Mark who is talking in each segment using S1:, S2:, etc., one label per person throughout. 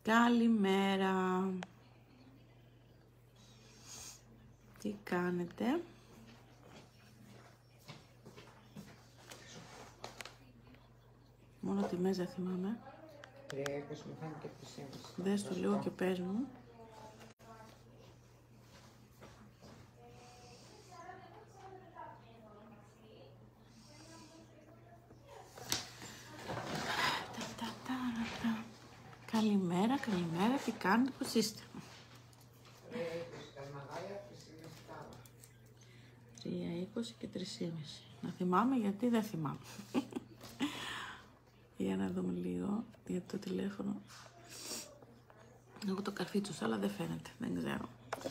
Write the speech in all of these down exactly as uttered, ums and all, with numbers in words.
S1: Καλημέρα. Τι κάνετε? Μόνο τη μέζα θυμάμαι. Δες το λίγο και πες μου. Καλημέρα, καλημέρα, τι κάνετε, πώς είστε? τρία είκοσι και τρία και μισή. Να θυμάμαι γιατί δεν θυμάμαι. Για να δούμε λίγο για το τηλέφωνο. Έχω το καρφίτσος, αλλά δεν φαίνεται, δεν ξέρω.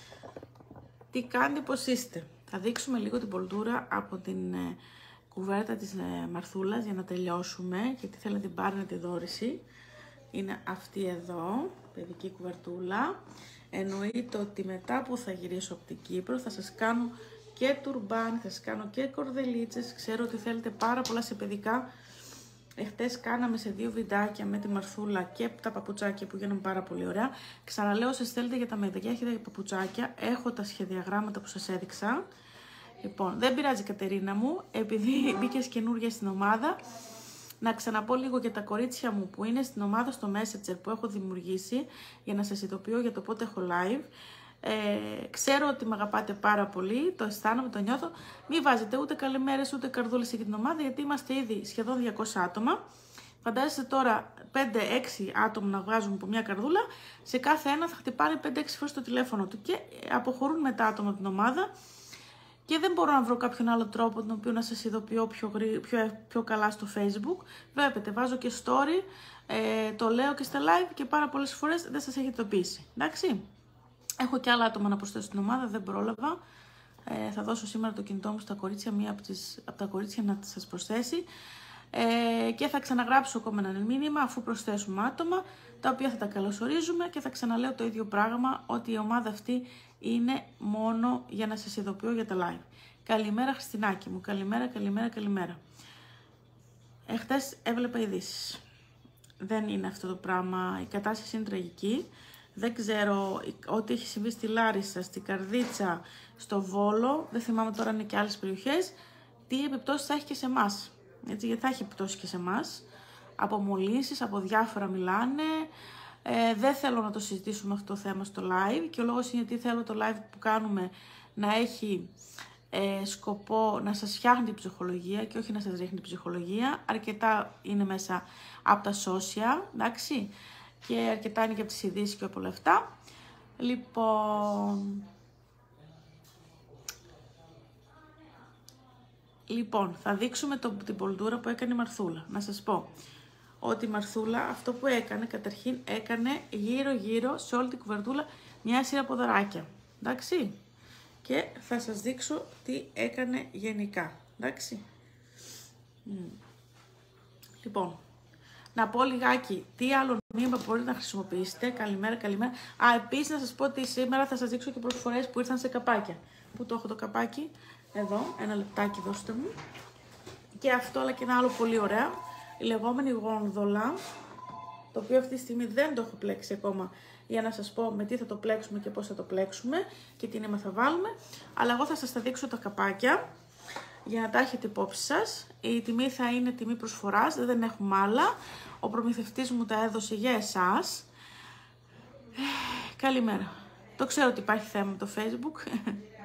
S1: Τι κάνετε, πώς είστε? Θα δείξουμε λίγο την πολτούρα από την ε, κουβέρτα της ε, Μαρθούλας για να τελειώσουμε, γιατί θέλω να την πάρει τη δώρηση. Είναι αυτή εδώ, παιδική κουβερτούλα. Εννοείται ότι μετά που θα γυρίσω από την Κύπρο θα σας κάνω και τουρμπάν, θα σας κάνω και κορδελίτσες. Ξέρω ότι θέλετε πάρα πολλά σε παιδικά. Εχθές κάναμε σε δύο βιντεάκια με τη Μαρθούλα και τα παπουτσάκια που γίνανε πάρα πολύ ωραία. Ξαναλέω, όσες θέλετε για τα παιδάκια, έχετε παπουτσάκια. Έχω τα σχεδιαγράμματα που σας έδειξα. Λοιπόν, δεν πειράζει Κατερίνα μου, επειδή μπήκες καινούργια στην ομάδα. Να ξαναπώ λίγο για τα κορίτσια μου που είναι στην ομάδα στο Messenger που έχω δημιουργήσει για να σας ειδοποιώ για το πότε έχω live. Ε, ξέρω ότι με αγαπάτε πάρα πολύ, το αισθάνομαι, το νιώθω. Μην βάζετε ούτε καλημέρες ούτε καρδούλες για την ομάδα, γιατί είμαστε ήδη σχεδόν διακόσια άτομα. Φαντάζεστε τώρα πέντε έξι άτομα να βγάζουν από μια καρδούλα, σε κάθε ένα θα χτυπάει πέντε έξι φορές το τηλέφωνο του και αποχωρούν μετά άτομα από την ομάδα. Και δεν μπορώ να βρω κάποιον άλλο τρόπο τον οποίο να σας ειδοποιώ πιο, πιο, πιο καλά στο Facebook. Βλέπετε, βάζω και story, ε, το λέω και στα live και πάρα πολλές φορές δεν σας έχει ειδοποιήσει. Εντάξει. Έχω και άλλα άτομα να προσθέσω στην ομάδα, δεν πρόλαβα. Ε, θα δώσω σήμερα το κινητό μου στα κορίτσια, μία από, τις, από τα κορίτσια να σας προσθέσει. Ε, και θα ξαναγράψω ακόμα ένα μήνυμα αφού προσθέσουμε άτομα, τα οποία θα τα καλωσορίζουμε και θα ξαναλέω το ίδιο πράγμα, ότι η ομάδα αυτή είναι μόνο για να σας ειδοποιώ για τα live. Καλημέρα Χριστινάκη μου, καλημέρα, καλημέρα, καλημέρα. Εχθές έβλεπα ειδήσεις. Δεν είναι αυτό το πράγμα, η κατάσταση είναι τραγική. Δεν ξέρω ό,τι έχει συμβεί στη Λάρισα, στη Καρδίτσα, στο Βόλο, δεν θυμάμαι τώρα αν είναι και άλλες περιοχές, τι επιπτώσεις θα έχει και σε εμάς. Έτσι, γιατί θα έχει επιπτώσεις και σε εμάς. Από μολύνσεις, από διάφορα μιλάνε. Ε, δεν θέλω να το συζητήσουμε αυτό το θέμα στο live και ο λόγος είναι ότι θέλω το live που κάνουμε να έχει ε, σκοπό να σας φτιάχνει την ψυχολογία και όχι να σας ρίχνει την ψυχολογία. Αρκετά είναι μέσα από τα social, εντάξει, και αρκετά είναι και από τις ειδήσεις και από όλα αυτά. Λοιπόν... Λοιπόν, θα δείξουμε το, την πολτούρα που έκανε η Μαρθούλα. Να σας πω ότι η Μαρθούλα αυτό που έκανε, καταρχήν έκανε γύρω-γύρω σε όλη την κουβερτούλα μια σειρά από δωράκια. Εντάξει. Και θα σας δείξω τι έκανε γενικά. Εντάξει. Mm. Λοιπόν, να πω λιγάκι τι άλλο μήνυμα μπορείτε να χρησιμοποιήσετε. Καλημέρα, καλημέρα. Α, επίσης να σας πω ότι σήμερα θα σας δείξω και προσφορές που ήρθαν σε καπάκια. Πού το έχω το καπάκι? Εδώ, ένα λεπτάκι δώστε μου. Και αυτό, αλλά και ένα άλλο πολύ ωραία, η λεγόμενη γόνδολα, το οποίο αυτή τη στιγμή δεν το έχω πλέξει ακόμα, για να σας πω με τι θα το πλέξουμε και πώς θα το πλέξουμε και τι νήμα θα βάλουμε. Αλλά εγώ θα σας τα δείξω τα καπάκια, για να τα έχετε υπόψη σας. Η τιμή θα είναι τιμή προσφοράς, δεν έχουμε άλλα. Ο προμηθευτής μου τα έδωσε για εσάς. Καλημέρα. Το ξέρω ότι υπάρχει θέμα με το Facebook.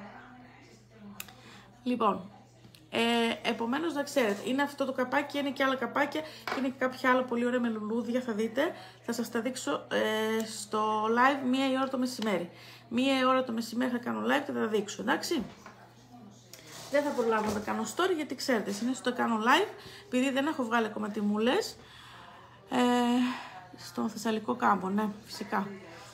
S1: Λοιπόν, ε, επομένως να ξέρετε, είναι αυτό το καπάκι, είναι και άλλα καπάκια και είναι και κάποια άλλα πολύ ωραία με λουλούδια, θα δείτε. Θα σας τα δείξω ε, στο live μία η ώρα το μεσημέρι. Μία η ώρα το μεσημέρι θα κάνω live και θα τα δείξω, εντάξει. Δεν θα προλάβω να τα κάνω story γιατί ξέρετε, συνήθως το κάνω live, επειδή δεν έχω βγάλει ακόμα τιμούλες. Ε, στον Θεσσαλικό κάμπο, ναι, φυσικά.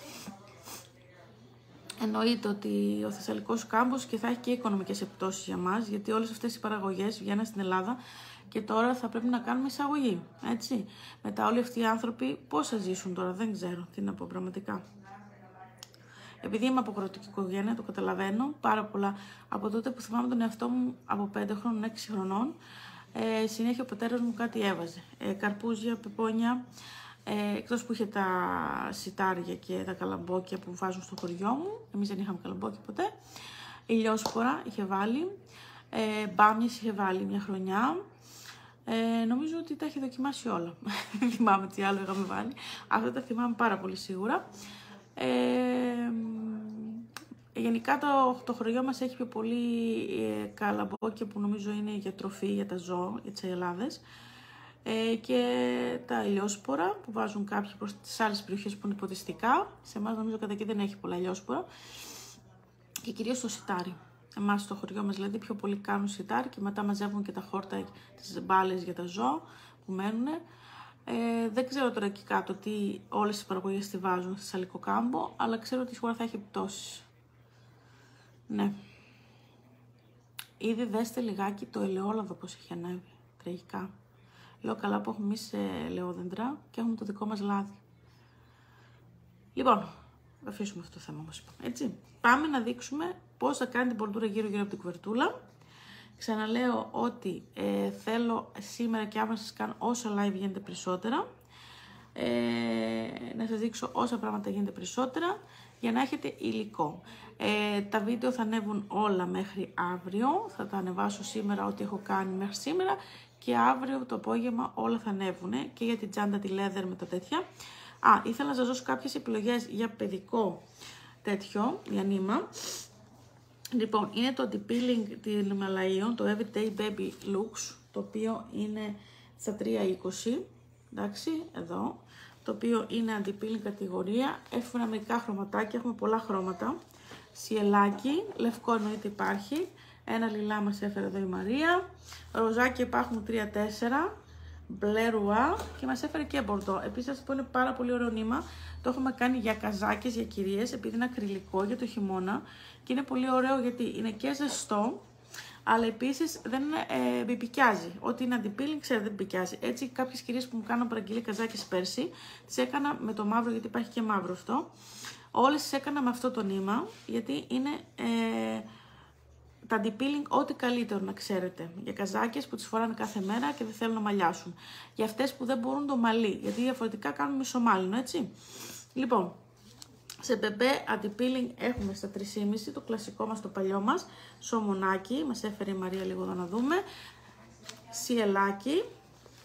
S1: Εννοείται ότι ο Θεσσαλικός κάμπος και θα έχει και οικονομικές επιπτώσεις για μας, γιατί όλες αυτές οι παραγωγές βγαίνουν στην Ελλάδα και τώρα θα πρέπει να κάνουμε εισαγωγή, έτσι. Μετά όλοι αυτοί οι άνθρωποι πώς θα ζήσουν τώρα, δεν ξέρω τι να πω πραγματικά. Επειδή είμαι από αγροτική οικογένεια, το καταλαβαίνω πάρα πολλά. Από τότε που θυμάμαι τον εαυτό μου από πέντε χρόνων, έξι χρονών, ε, συνέχεια ο πατέρας μου κάτι έβαζε. Ε, καρπούζια, πεπόνια, Ε, εκτός που είχε τα σιτάρια και τα καλαμπόκια που βάζουν στο χωριό μου. Εμείς δεν είχαμε καλαμπόκια ποτέ. Ηλιόσπορα είχε βάλει. Ε, μπάμιες είχε βάλει μια χρονιά. Ε, νομίζω ότι τα έχει δοκιμάσει όλα. Δεν θυμάμαι τι άλλο είχαμε βάλει. Αυτά τα θυμάμαι πάρα πολύ σίγουρα. Ε, γενικά το, το χωριό μας έχει πιο πολύ ε, καλαμπόκια που νομίζω είναι για τροφή για τα ζώα, για τις αγελάδες. Ε, και τα ηλιόσπορα που βάζουν κάποιοι προς τις άλλες περιοχές που είναι ποτιστικά. Σε εμάς νομίζω κατά εκεί δεν έχει πολλά ηλιόσπορα. Και κυρίως το σιτάρι. Εμάς στο χωριό μας δηλαδή πιο πολύ κάνουν σιτάρι και μετά μαζεύουν και τα χόρτα, τις μπάλες για τα ζώα που μένουν. Ε, δεν ξέρω τώρα εκεί κάτω τι όλες τις παραγωγές τη βάζουν στη Σαλικοκάμπο, αλλά ξέρω ότι σίγουρα θα έχει επιπτώσεις. Ναι. Ήδη δέστε λιγάκι το ελαιόλαδο πώς έχει ανέβει. Τραγικά. Λέω καλά που έχουμε εμείς ελαιόδεντρα και έχουμε το δικό μας λάδι. Λοιπόν, αφήσουμε αυτό το θέμα όμως. Έτσι. Πάμε να δείξουμε πώς θα κάνει την πολτούρα γύρω-γύρω από την κουβερτούλα. Ξαναλέω ότι ε, θέλω σήμερα και αύριο να σας κάνω όσα live γίνεται περισσότερα. Ε, να σας δείξω όσα πράγματα γίνεται περισσότερα για να έχετε υλικό. Ε, τα βίντεο θα ανέβουν όλα μέχρι αύριο. Θα τα ανεβάσω σήμερα ό,τι έχω κάνει μέχρι σήμερα. Και αύριο το απόγευμα όλα θα ανέβουν και για την τσάντα, τη leather με τα τέτοια. Α, ήθελα να σας δώσω κάποιες επιλογές για παιδικό τέτοιο, για νήμα. Λοιπόν, είναι το anti-peeling των Ιμαλαίων, το Everyday Baby Looks, το οποίο είναι στα τρία είκοσι, εντάξει, εδώ, το οποίο είναι anti-peeling κατηγορία. Έχουμε μερικά χρωματάκια, έχουμε πολλά χρώματα. Σιελάκι, λευκό εννοείται υπάρχει. Ένα λιλά μας έφερε εδώ η Μαρία. Ροζάκια υπάρχουν τρία τέσσερα. Μπλε ρουά και μας έφερε και μπορντό. Επίσης θα σας πω είναι πάρα πολύ ωραίο νήμα. Το έχουμε κάνει για καζάκες, για κυρίες, επειδή είναι ακριλικό για το χειμώνα. Και είναι πολύ ωραίο γιατί είναι και ζεστό, αλλά επίσης δεν ε, μπιπικιάζει. Ό,τι είναι anti-peeling, ξέρετε, δεν μπιπικιάζει. Έτσι, κάποιες κυρίες που μου κάνουν παραγγελία καζάκες πέρσι, τις έκανα με το μαύρο, γιατί υπάρχει και μαύρο αυτό. Όλες τις έκανα με αυτό το νήμα, γιατί είναι ε, τα anti-peeling ό,τι καλύτερο να ξέρετε. Για καζάκες που τις φοράνε κάθε μέρα και δεν θέλουν να μαλλιάσουν. Για αυτές που δεν μπορούν το μαλλί, γιατί διαφορετικά κάνουν μισομάλινο, έτσι. Λοιπόν, σε μπεμπέ anti-peeling έχουμε στα τρία κόμμα πέντε, το κλασικό μας, το παλιό μας. Σομονάκι, μας έφερε η Μαρία λίγο εδώ να δούμε. Σιελάκι,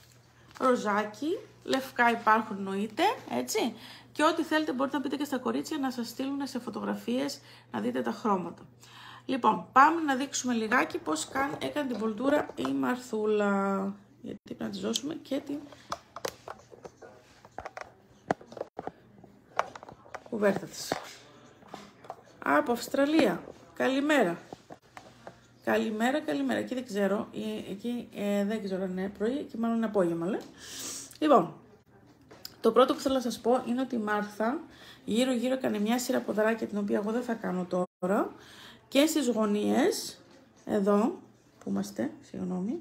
S1: ροζάκι, λευκά υπάρχουν εννοείται, έτσι. Και ό,τι θέλετε μπορείτε να πείτε και στα κορίτσια να σας στείλουν σε φωτογραφίες να δείτε τα χρώματα. Λοιπόν, πάμε να δείξουμε λιγάκι πώς έκανε την πολτούρα η Μαρθούλα. Γιατί πρέπει να της δώσουμε και την κουβέρτα της. Από Αυστραλία. Καλημέρα. Καλημέρα, καλημέρα. Εκεί δεν ξέρω. Εκεί ε, δεν ξέρω αν είναι πρωί και μάλλον είναι απόγευμα, λέει. Λοιπόν, το πρώτο που θέλω να σας πω είναι ότι η Μάρθα γύρω-γύρω έκανε μια σειρά ποδαράκια την οποία εγώ δεν θα κάνω τώρα. Και στις γωνίες, εδώ, που είμαστε, συγγνώμη,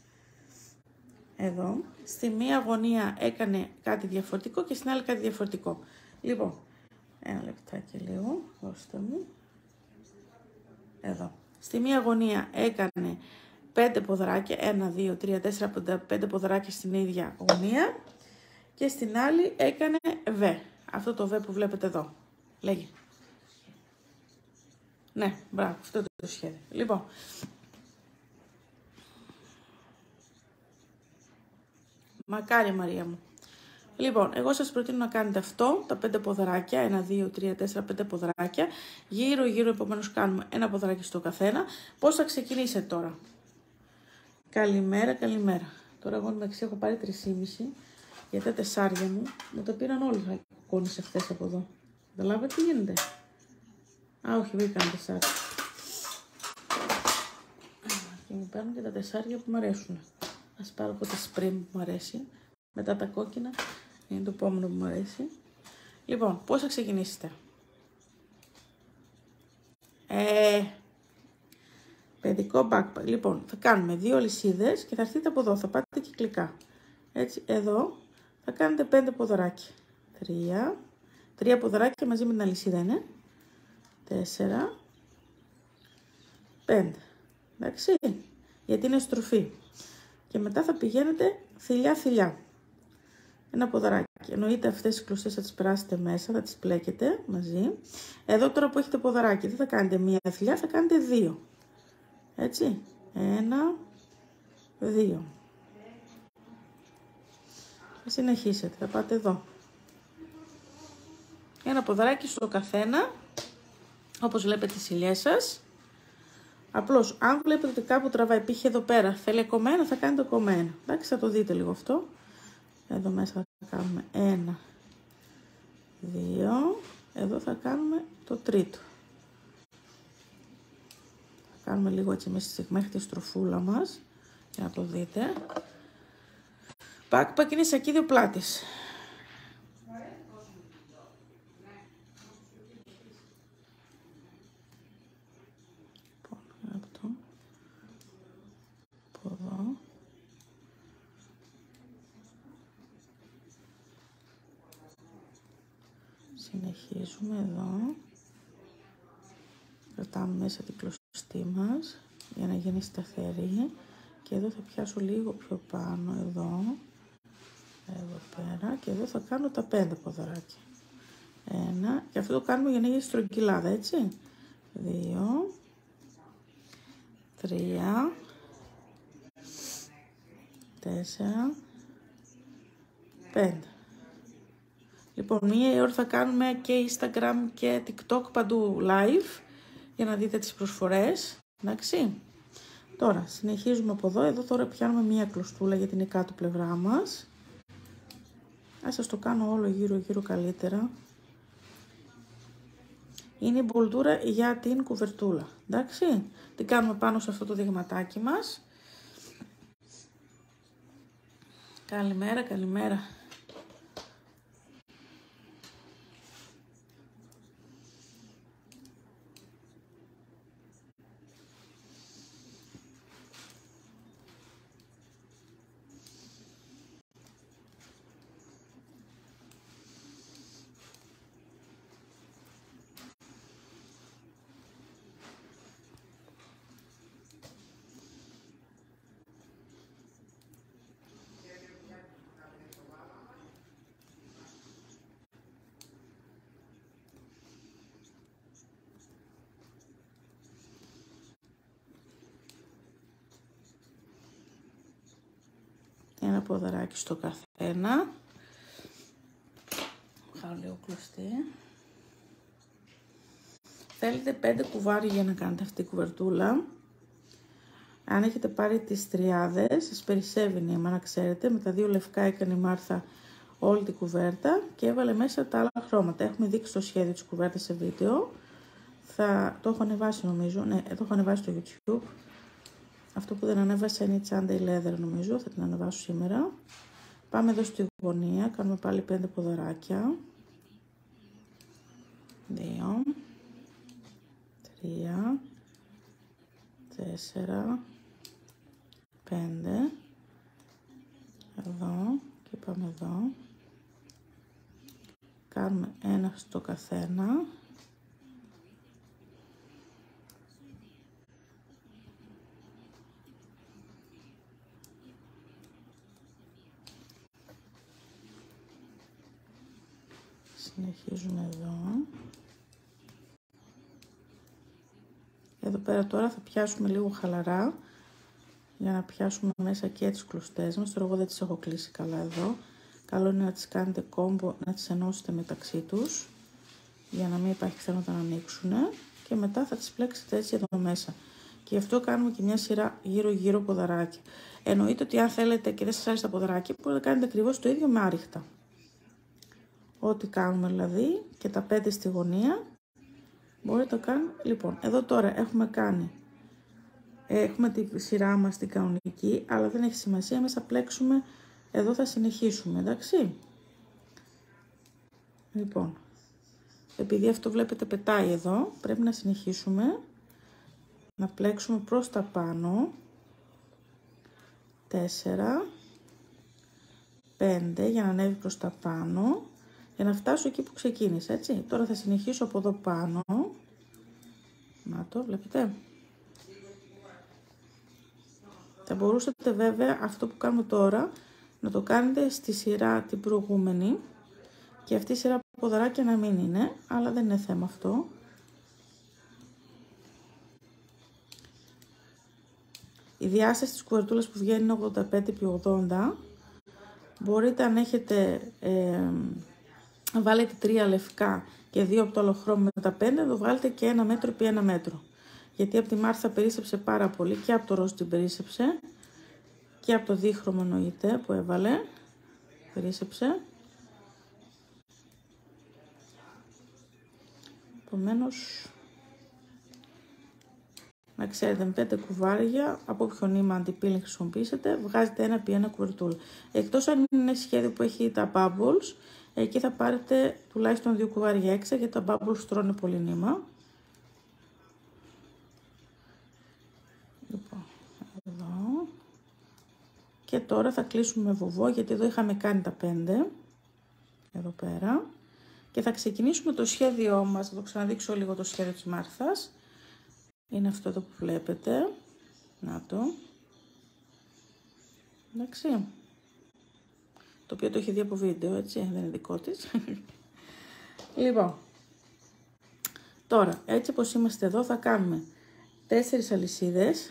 S1: εδώ, στη μία γωνία έκανε κάτι διαφορετικό και στην άλλη κάτι διαφορετικό. Λοιπόν, ένα λεπτάκι λίγο, δώστε μου, εδώ. Στη μία γωνία έκανε πέντε ποδαράκια, ένα, δύο, τρία, τέσσερα, πέντε ποδαράκια στην ίδια γωνία και στην άλλη έκανε β, αυτό το β που βλέπετε εδώ, λέγει. Ναι, μπράβο, αυτό είναι το σχέδιο. Λοιπόν, μακάρι Μαρία μου. Λοιπόν, εγώ σας προτείνω να κάνετε αυτό, τα πέντε ποδαράκια, ένα, δύο, τρία, τέσσερα, πέντε ποδαράκια. Γύρω, γύρω, επομένως κάνουμε ένα ποδαράκι στο καθένα. Πώς θα ξεκινήσετε τώρα. Καλημέρα, καλημέρα. Τώρα εγώ μεταξύ έχω πάρει τρία κόμμα πέντε για τα τεσσάρια μου. Μου τα πήραν όλοι οι εικόνες αυτές από εδώ. Καταλάβατε τι γίνεται. Α, όχι, βρήκαν τεσσάρια. Και μου παίρνουν και τα τεσσάρια που μου αρέσουν. Ας πάρω από τα σπρέμ που μου αρέσει. Μετά τα κόκκινα είναι το επόμενο που μου αρέσει. Λοιπόν, πώς θα ξεκινήσετε. Ε, παιδικό backpack. Λοιπόν, θα κάνουμε δύο αλυσίδες και θα έρθετε από εδώ. Θα πάτε κυκλικά. Έτσι, εδώ θα κάνετε πέντε ποδαράκια. Τρία. Τρία ποδαράκια μαζί με την αλυσίδα είναι. Τέσσερα. Πέντε. Εντάξει. Γιατί είναι στροφή. Και μετά θα πηγαίνετε θηλιά-θηλιά. ένα ποδαράκι. Εννοείται αυτές τις κλωστές θα τις περάσετε μέσα, θα τις πλέκετε μαζί. Εδώ τώρα που έχετε ποδαράκι δεν θα κάνετε μία θηλιά, θα κάνετε δύο. Έτσι, ένα, δύο. Θα συνεχίσετε, θα πάτε εδώ. Ένα ποδαράκι στο καθένα, όπως βλέπετε τις ηλιές σας. Απλώς, αν βλέπετε ότι κάπου τραβάει, π.χ. εδώ πέρα, θέλει κομμένα, θα κάνετε κομμένα. Εντάξει, θα το δείτε λίγο αυτό. Εδώ μέσα θα κάνουμε ένα, δύο. Εδώ θα κάνουμε το τρίτο. Θα κάνουμε λίγο έτσι μέσα μέχρι τη στροφούλα μας, για να το δείτε. Backpack είναι σακίδιο πλάτης. Συνεχίζουμε εδώ, κρατάμε μέσα την κλωστή μας για να γίνει σταθερή και εδώ θα πιάσω λίγο πιο πάνω εδώ, εδώ πέρα και εδώ θα κάνω τα πέντε ποδαράκια. Ένα, και αυτό το κάνουμε για να γίνει στρογγυλάδα, έτσι. Δύο, τρία, τέσσερα, πέντε. Λοιπόν, μία ώρα θα κάνουμε και Instagram και TikTok παντού live για να δείτε τις προσφορές, εντάξει. Τώρα, συνεχίζουμε από εδώ. Εδώ τώρα πιάνουμε μία κλωστούλα για την η κάτω πλευρά μας. Ας σας το κάνω όλο γύρω γύρω καλύτερα. Είναι η μπολτούρα για την κουβερτούλα, εντάξει. Την κάνουμε πάνω σε αυτό το δειγματάκι μας. Καλημέρα, καλημέρα. Ένα ποδαράκι στο καθένα. Χάω λίγο κλωστή. Θέλετε πέντε κουβάρια για να κάνετε αυτή την κουβερτούλα. Αν έχετε πάρει τις τριάδες, σας περισσεύει νήμα, να ξέρετε. Με τα δύο λευκά έκανε η Μάρθα όλη την κουβέρτα και έβαλε μέσα τα άλλα χρώματα. Έχουμε δείξει το σχέδιο της κουβέρτας σε βίντεο. Θα το έχω ανεβάσει νομίζω. Ναι, το έχω ανεβάσει στο YouTube. Αυτό που δεν ανέβασα είναι η τσάντα η leather νομίζω, θα την ανεβάσω σήμερα. Πάμε εδώ στη γωνία, κάνουμε πάλι πέντε ποδαράκια. Δύο, τρία, τέσσερα, πέντε. Εδώ και πάμε εδώ. Κάνουμε ένα στο καθένα. Συνεχίζουμε εδώ. Εδώ πέρα τώρα θα πιάσουμε λίγο χαλαρά για να πιάσουμε μέσα και τις κλωστές μας. Τώρα εγώ δεν τις έχω κλείσει καλά εδώ. Καλό είναι να τις κάνετε κόμπο, να τις ενώσετε μεταξύ τους για να μην υπάρχει πιθανότητα να ανοίξουν και μετά θα τις πλέξετε έτσι εδώ μέσα. Και γι' αυτό κάνουμε και μια σειρά γύρω γύρω ποδαράκια. Εννοείται ότι αν θέλετε και δεν σας άρεσε τα ποδαράκια μπορείτε να κάνετε ακριβώς το ίδιο με άριχτα. Ό,τι κάνουμε δηλαδή και τα πέντε στη γωνία μπορείτε να κάνουμε. Λοιπόν, εδώ τώρα έχουμε κάνει, έχουμε τη σειρά μας την κανονική, αλλά δεν έχει σημασία, εμείς θα πλέξουμε, εδώ θα συνεχίσουμε, εντάξει. Λοιπόν, επειδή αυτό βλέπετε πετάει εδώ, πρέπει να συνεχίσουμε, να πλέξουμε προς τα πάνω, τέσσερα, πέντε για να ανέβει προς τα πάνω. Για να φτάσω εκεί που ξεκίνησα, έτσι. Τώρα θα συνεχίσω από εδώ πάνω. Να το βλέπετε. Θα μπορούσατε βέβαια αυτό που κάνουμε τώρα να το κάνετε στη σειρά την προηγούμενη και αυτή η σειρά ποδαράκια να μην είναι, αλλά δεν είναι θέμα αυτό. Η διάσταση της κουβερτούλας που βγαίνει είναι ογδόντα πέντε επί ογδόντα. Μπορείτε, αν έχετε, ε, βάλετε τρία λευκά και δύο από το άλλο χρώμα με τα πέντε, να το βγάλετε και ένα μέτρο επί ένα μέτρο. Γιατί από τη Μάρθα περίσσεψε πάρα πολύ, και από το ροζ την περίσσεψε και από το δίχρωμο εννοείται που έβαλε, περίσσεψε. Επομένως, να ξέρετε, με πέντε κουβάρια, από όποιο νήμα αντιπίλινγκ χρησιμοποιήσετε, βγάζετε ένα επί ένα κουβερτούλα. Εκτός αν είναι σχέδιο που έχει τα bubbles, εκεί θα πάρετε τουλάχιστον δύο κουβάρια έξα, γιατί τα bubbles τρώνε πολύ νήμα. Λοιπόν, εδώ. Και τώρα θα κλείσουμε με βουβό, γιατί εδώ είχαμε κάνει τα πέντε. Εδώ πέρα. Και θα ξεκινήσουμε το σχέδιό μας. Θα το ξαναδείξω λίγο το σχέδιο της Μάρθας. Είναι αυτό εδώ που βλέπετε. Να το. Εντάξει. Το οποίο το έχει δει από βίντεο, έτσι. Δεν είναι δικό της. Λοιπόν. Τώρα, έτσι όπως είμαστε εδώ, θα κάνουμε τέσσερις αλυσίδες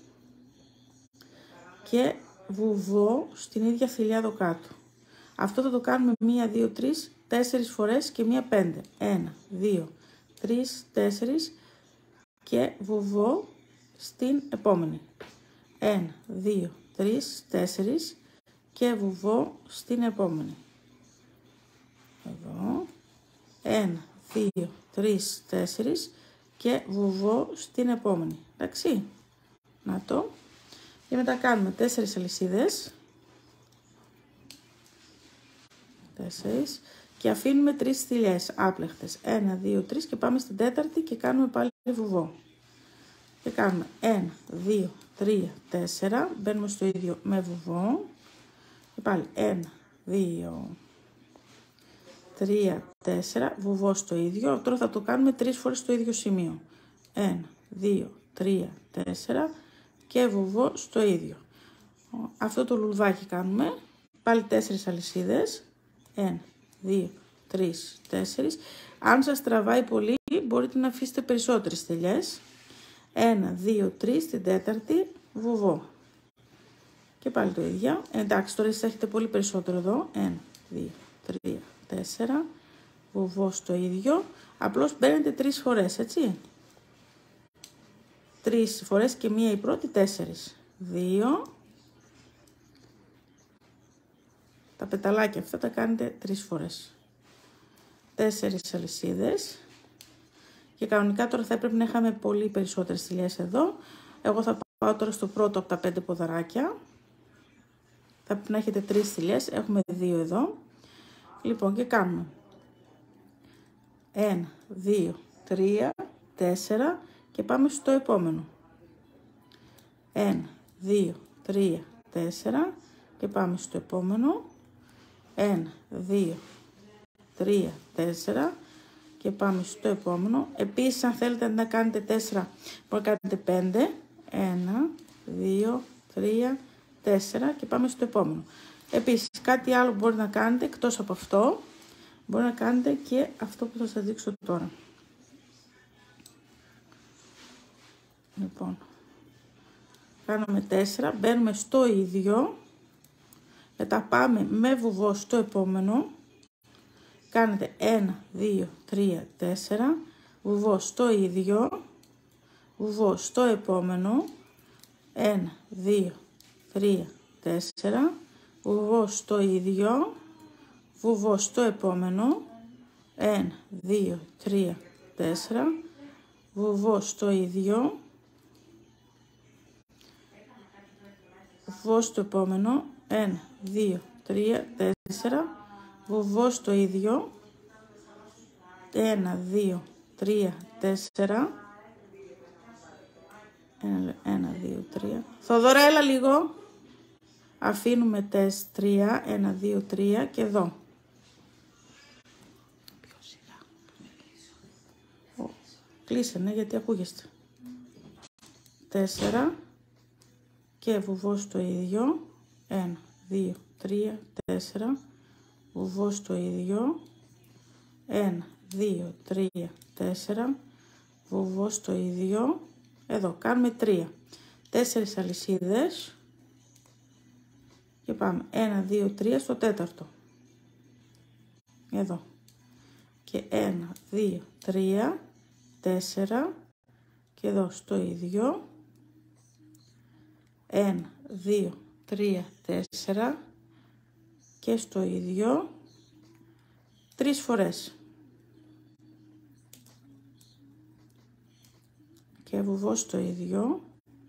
S1: και βουβό στην ίδια φυλιά εδώ κάτω. Αυτό θα το κάνουμε μία, δύο, τρεις, τέσσερις φορές και μία πέντε. Ένα, δύο, τρεις, τέσσερις και βουβό στην επόμενη. Ένα, δύο, τρεις, τέσσερις και βουβό στην επόμενη. Εδώ. Ένα, δύο, τρεις, τέσσερις και βουβό στην επόμενη. Εντάξει. Να το. Και μετά κάνουμε τέσσερις αλυσίδες. τέσσερις. Και αφήνουμε τρεις στυλιές άπλεχτες. ένα, δύο, τρεις και πάμε στην τέταρτη και κάνουμε πάλι βουβό. Και κάνουμε ένα, δύο, τρία, τέσσερα. Μπαίνουμε στο ίδιο με βουβό. Και πάλι ένα, δύο, τρία, τέσσερα. Βουβό στο ίδιο. Τώρα θα το κάνουμε τρεις φορές στο ίδιο σημείο. ένα, δύο, τρία, τέσσερα. Και βουβό στο ίδιο. Αυτό το λουλουδάκι κάνουμε. Πάλι τέσσερις αλυσίδες. ένα, δύο, τρεις, τέσσερις. Αν σας τραβάει πολύ, μπορείτε να αφήσετε περισσότερες στελιές. ένα, δύο, τρεις, την τέταρτη, βουβό. Και πάλι το ίδιο. Εντάξει, τώρα εσείς έχετε πολύ περισσότερο εδώ. ένα, δύο, τρία, τέσσερα. Βουβό στο ίδιο. Απλώς μπαίνετε τρεις φορές, έτσι. Τρεις φορές και μία η πρώτη, τέσσερις. Δύο. Τα πεταλάκια αυτά τα κάνετε τρεις φορές. Τέσσερις αλυσίδες. Και κανονικά τώρα θα έπρεπε να είχαμε πολύ περισσότερες στυλιές εδώ. Εγώ θα πάω τώρα στο πρώτο από τα πέντε ποδαράκια. Θα πρέπει να έχετε τρεις στυλιές. Έχουμε δύο εδώ. Λοιπόν, και κάνουμε ένα, δύο, τρία, τέσσερα και πάμε στο επόμενο. ένα, δύο, τρία, τέσσερα και πάμε στο επόμενο. ένα, δύο, τρία, τέσσερα και πάμε στο επόμενο. Επίσης, αν θέλετε να κάνετε τέσσερα, μπορείτε να κάνετε πέντε. ένα, δύο, τρία, τέσσερα και πάμε στο επόμενο. Επίσης, κάτι άλλο που μπορείτε να κάνετε εκτός από αυτό, μπορείτε να κάνετε και αυτό που θα σας δείξω τώρα. Λοιπόν, κάνουμε τέσσερα, μπαίνουμε στο ίδιο, μετά πάμε με βουβό στο επόμενο, κάνετε ένα, δύο, τρία, τέσσερα, βουβό στο ίδιο, βουβό στο επόμενο, ένα, δύο, τρία, τέσσερα, βουβό στο ίδιο, βουβό στο επόμενο, ένα, δύο, τρία, τέσσερα, βουβό στο ίδιο, βουβό στο επόμενο, ένα, δύο, τρία, τέσσερα, βουβό στο ίδιο, ένα, δύο, τρία, τέσσερα, ένα, δύο, τρία, Θοδωρά έλα λίγο, αφήνουμε τέσσερα, τρία, ένα, δύο, τρία και εδώ. Κλείσε, ναι, γιατί ακούγεστε. τέσσερα και βουβό στο ίδιο. ένα, δύο, τρία, τέσσερα, βουβό στο ίδιο, ένα, δύο, τρία, τέσσερα, βουβό στο ίδιο, εδώ κάνουμε τρία, τέσσερις αλυσίδες και πάμε ένα, δύο, τρία στο τέταρτο, εδώ και ένα, δύο, τρία, τέσσερα και εδώ στο ίδιο, ένα, δύο, τρία, τέσσερα και στο ίδιο τρεις φορές και βουβό στο ίδιο,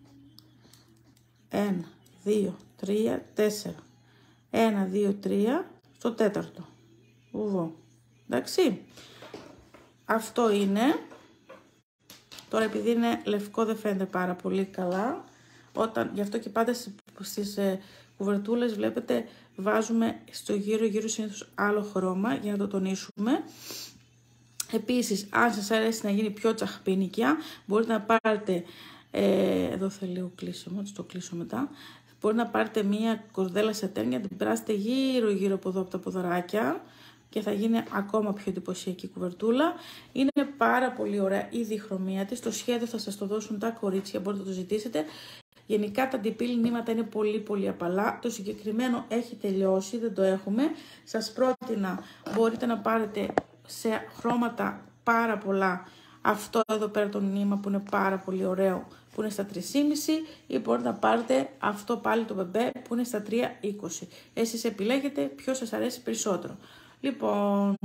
S1: ένα, δύο, τρία, τέσσερα, ένα, δύο, τρία στο τέταρτο, βουβό. Εντάξει, αυτό είναι. Τώρα επειδή είναι λευκό δεν φαίνεται πάρα πολύ καλά, όταν, γι' αυτό και πάντα στις ε, κουβερτούλες βλέπετε βάζουμε στο γύρο γύρω συνήθως άλλο χρώμα για να το τονίσουμε. Επίσης, αν σας αρέσει να γίνει πιο τσαχπίνικια, μπορείτε να πάρετε, ε, εδώ θέλει λίγο κλείσιμο, θα το κλείσω μετά, μπορείτε να πάρετε μία κορδέλα σατέν για να την περάσετε γύρω γύρω από εδώ από τα ποδαράκια και θα γίνει ακόμα πιο εντυπωσιακή κουβερτούλα. Είναι πάρα πολύ ωραία η διχρωμία της, το σχέδιο θα σας το δώσουν τα κορίτσια, μπορείτε να το ζητήσετε. Γενικά τα αντιπύλη νήματα είναι πολύ πολύ απαλά, το συγκεκριμένο έχει τελειώσει, δεν το έχουμε. Σας πρότεινα, μπορείτε να πάρετε σε χρώματα πάρα πολλά αυτό εδώ πέρα το νήμα που είναι πάρα πολύ ωραίο, που είναι στα τρία κόμμα πέντε ή μπορείτε να πάρετε αυτό πάλι το μπεμπέ που είναι στα τρία είκοσι. Εσείς επιλέγετε ποιο σας αρέσει περισσότερο. Λοιπόν,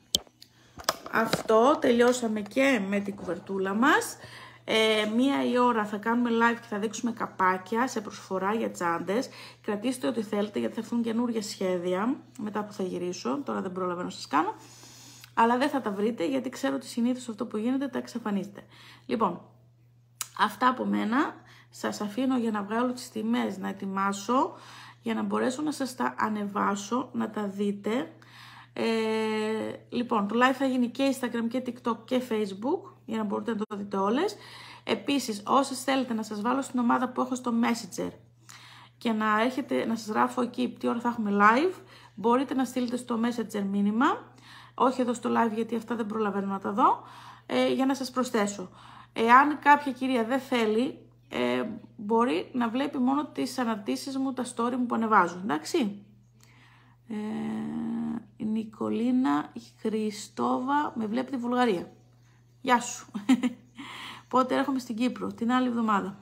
S1: αυτό τελειώσαμε και με την κουβερτούλα μας. Ε, μία η ώρα θα κάνουμε live και θα δείξουμε καπάκια σε προσφορά για τσάντες. Κρατήστε ό,τι θέλετε γιατί θα έρθουν καινούργια σχέδια μετά που θα γυρίσω. Τώρα δεν πρόλαβα να σας κάνω. Αλλά δεν θα τα βρείτε γιατί ξέρω ότι συνήθως αυτό που γίνεται τα εξαφανίζετε. Λοιπόν, αυτά από μένα. Σας αφήνω για να βγάλω τις τιμές να ετοιμάσω για να μπορέσω να σας τα ανεβάσω, να τα δείτε. Ε, λοιπόν, το live θα γίνει και Instagram και TikTok και Facebook για να μπορείτε να το δείτε όλες. Επίσης, όσες θέλετε να σας βάλω στην ομάδα που έχω στο Messenger και να έρχεται να σας γράφω εκεί τι ώρα θα έχουμε live, μπορείτε να στείλετε στο Messenger μήνυμα, όχι εδώ στο live γιατί αυτά δεν προλαβαίνω να τα δω, ε, για να σας προσθέσω. Εάν κάποια κυρία δεν θέλει, ε, μπορεί να βλέπει μόνο τις αναρτήσεις μου, τα story μου που ανεβάζω, εντάξει. Ε, η Νικολίνα η Χριστόβα με βλέπει τη Βουλγαρία. Γεια σου. Πότε έρχομαι στην Κύπρο? Την άλλη εβδομάδα.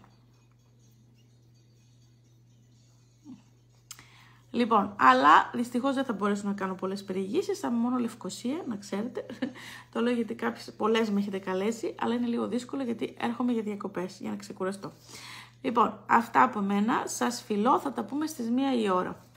S1: Λοιπόν, αλλά δυστυχώς δεν θα μπορέσω να κάνω πολλές περιηγήσεις, θα είμαι μόνο Λευκοσία, να ξέρετε. Το λέω γιατί κάποιες, πολλές με έχετε καλέσει, αλλά είναι λίγο δύσκολο γιατί έρχομαι για διακοπές, για να ξεκουραστώ. Λοιπόν, αυτά από μένα, σας φιλώ, θα τα πούμε στις μία η ώρα.